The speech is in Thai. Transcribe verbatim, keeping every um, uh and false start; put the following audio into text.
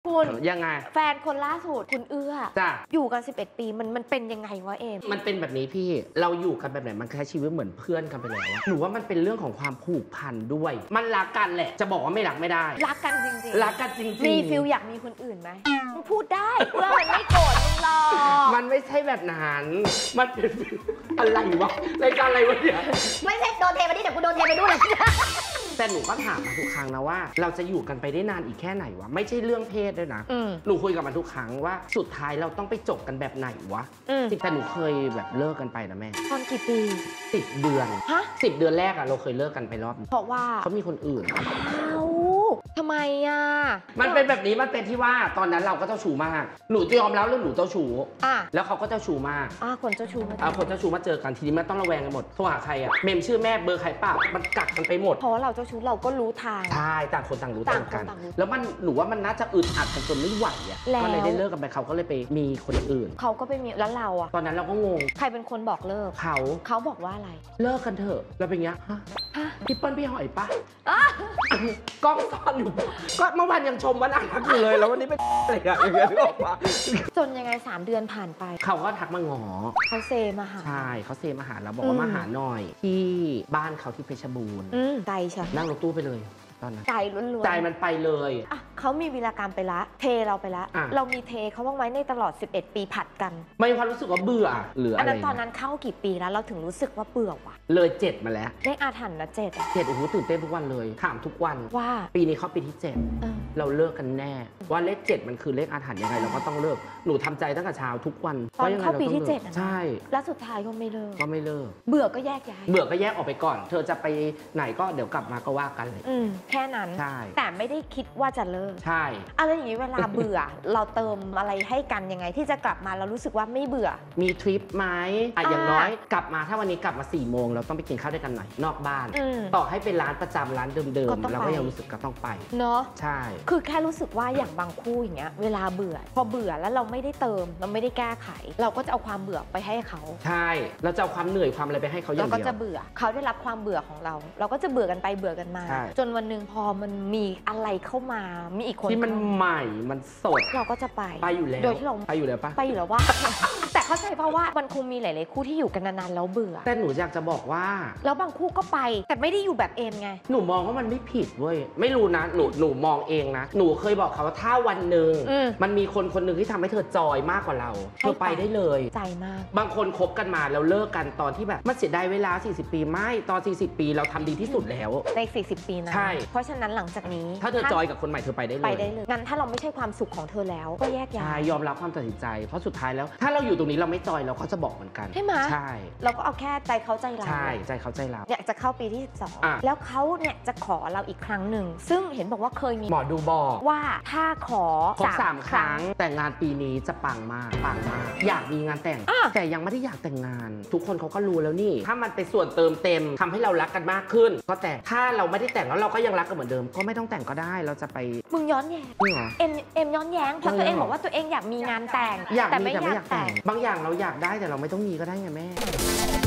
คุณยังไงแฟนคนล่าสุดคุณเอื้อจ้ะอยู่กันสิบเอ็ดปีมันมันเป็นยังไงวะเอมมันเป็นแบบนี้พี่เราอยู่กันแบบไหนมันใช้ชีวิตเหมือนเพื่อนกันไปแล้วหนูว่ามันเป็นเรื่องของความผูกพันด้วยมันรักกันแหละจะบอกว่าไม่รักไม่ได้รักกันจริงๆรักกันจริงๆมีฟิลอยากมีคนอื่นไหมมึงพูดได้เพื่อมันไม่โกรธมึงหรอกมันไม่ใช่แบบนั้นมันเป็นอะไรวะรายการอะไรวะเนี่ยไม่ใช่โดนเทมาดิแต่กูโดนเทไปด้วยเลยแต่หนูก็ถามมาทุกครั้งนะว่าเราจะอยู่กันไปได้นานอีกแค่ไหนวะไม่ใช่เรื่องเพศด้วยนะหนูคุยกับมันทุกครั้งว่าสุดท้ายเราต้องไปจบกันแบบไหนวะแต่หนูเคยแบบเลิกกันไปนะแม่ตอนกี่ปีสิบเดือนฮะสิบเดือนแรกอะเราเคยเลิกกันไปรอบเพราะว่าเขามีคนอื่นเอาทำไมอะมันเป็นแบบนี้มันเป็นที่ว่าตอนนั้นเราก็เจ้าชู้มากหนูยอมแล้วเรื่องหนูเจ้าชู้อ่ะแล้วเขาก็เจ้าชู้มากอ่ะคนเจ้าชู้มาอ่ะคนเจ้าชู้มาเจอกันทีนี้มันต้องระแวงกันหมดโทรหาใครอะเมมชื่อแม่เบอร์ใครเปล่ามันกักกันไปหมดเพราะเราเจ้าชู้เราก็รู้ทางใช่ต่างคนต่างรู้ต่างกันแล้วมันหนูว่ามันน่าจะอึดอัดกันจนไม่ไหวอะมันเลยได้เลิกกันไปเขาก็เลยไปมีคนอื่นเขาก็ไปมีแล้วเราอะตอนนั้นเราก็งงใครเป็นคนบอกเลิกเขาเขาบอกว่าอะไรเลิกกันเถอะแล้วเป็นเงี้ยฮะพี่เปิ้ลพี่หอยปะกล้องซ่อนอยู่ก็เมื่อวานยังชมว่าน่ารักอยู่เลยแล้ววันนี้เป็นอะไรอย่างเงี้ยออกมาจนยังไงสามเดือนผ่านไปเขาก็ทักมาหงอเขาเซมาหาใช่เขาเซมาหาเราบอกว่ามาหาหน่อยที่บ้านเขาที่เพชรบูรณ์ไกลใช่นั่งรถตู้ไปเลยตอนนั้นใจล้วนๆใจมันไปเลยอ่ะเขามีวีรกรรมไปละเทเราไปละเรามีเทเขาบ้างไหมในตลอดสิบเอ็ดปีผัดกันไม่มีความรู้สึกว่าเบื่อหรืออะไรอันนั้นตอนนั้นเข้ากี่ปีแล้วเราถึงรู้สึกว่าเบื่อวะเลยเจ็ดมาแล้วเลขอาถรรพ์นะเจ็ดเจ็ดโอ้โหตื่นเต้นทุกวันเลยถามทุกวันว่าปีนี้เข้าปีที่เจ็ดเราเลิกกันแน่ว่าเลขเจ็ดมันคือเลขอาถรรพ์ยังไงเราก็ต้องเลิกหนูทำใจตั้งแต่เช้าทุกวันตอนเข้าปีที่เจ็ดใช่แล้วสุดท้ายก็ไม่เลิกก็ไม่เลิกเบื่อก็แยกย้ายเบื่อก็แยกออกไปก่อนเธอจะไปไหนก็เดี๋ยวกลับมาก็ว่ากันเลยแค่นั้นใช่แต่ไม่ได้คิดว่าจะเลิกใช่อะไรอย่างนี้เวลาเบื่อเราเติมอะไรให้กันยังไงที่จะกลับมาเรารู้สึกว่าไม่เบื่อมีทริปไหมอ่ะอย่างน้อยกลับมาถ้าวันนี้กลับมาสี่โมงเราต้องไปกินข้าวด้วยกันหน่อยนอกบ้านต่อให้เป็นร้านประจำร้านเดิมๆเราก็ยังรู้สึกก็ต้องไปเนาะใช่คือแค่รู้สึกว่าอย่างบางคู่อย่างเงี้ยเวลาเบื่อพอเบื่อแล้วเราไม่ได้เติมเราไม่ได้แก้ไขเราก็จะเอาความเบื่อไปให้เขาใช่เราจะเอาความเหนื่อยความอะไรไปให้เขาอย่างเดียวเราก็จะเบื่อเขาได้รับความเบื่อของเราเราก็จะเบื่อกันไปเบื่อกันมาจนวันหนึ่งพอมันมีอะไรเข้ามามีอีกคนที่มันใหม่มันสดเราก็จะไปไปอยู่แล้วโดยที่เราไปอยู่แล้วปะไปอยู่แล้วว่าแต่เข้าใจเพราะว่ามันคงมีหลายๆคู่ที่อยู่กันนานๆแล้วเบื่อแต่หนูอยากจะบอกว่าแล้วบางคู่ก็ไปแต่ไม่ได้อยู่แบบเอมไงหนูมองว่ามันไม่ผิดเว้ยไม่รู้นะหนูหนูมองเองนะหนูเคยบอกเขาว่าถ้าวันหนึ่งมันมีคนคนหนึ่งที่ทำให้เธอจอยมากกว่าเราเธอไปได้เลยใจมากบางคนคบกันมาแล้วเลิกกันตอนที่แบบมันเสียดายเวลาสี่สิบปีไม่ตอนสี่สิบปีเราทำดีที่สุดแล้วในสี่สิบปีนะใช่เพราะฉะนั้นหลังจากนี้ถ้าเธอจอยกับคนใหม่เธอไปได้เลยไปได้เลยงั้นถ้าเราไม่ใช่ความสุขของเธอแล้วก็แยกย้ายใช่ยอมรับความตัดสินใจเพราะสุดท้ายแล้วถ้าเราอยู่ตรงนี้เราไม่จอยเราก็จะบอกเหมือนกันใช่ไหมใช่เราก็เอาแค่ใจเขาใจเราใช่ใจเขาใจเราเนี่ยจะเข้าปีที่สิบสองแล้วเขาเนี่ยจะขอเราอีกครั้งหนึ่งซึ่งเห็นบอกว่าเคยมีหมอดูบอกว่าถ้าขอครบสามครั้งแต่งานปีนี้จะปังมากปังมากอยากมีงานแต่งแต่ยังไม่ได้อยากแต่งงานทุกคนเขาก็รู้แล้วนี่ถ้ามันเป็นส่วนเติมเต็มทำให้เรารักกันมากขึ้นก็แต่ถ้าเราไม่ได้แต่งแล้วเราก็ยังรักกันเหมือนเดิมก็ไม่ต้องแต่งก็ได้เราจะไปมึงย้อนแย้งเอ็มเอ็มย้อนแย้งเพราะตัวเองบอกว่าตัวเองอยากมีงานแต่งแต่ไม่อยากแต่งบางอย่างเราอยากได้แต่เราไม่ต้องมีก็ได้ไงแม่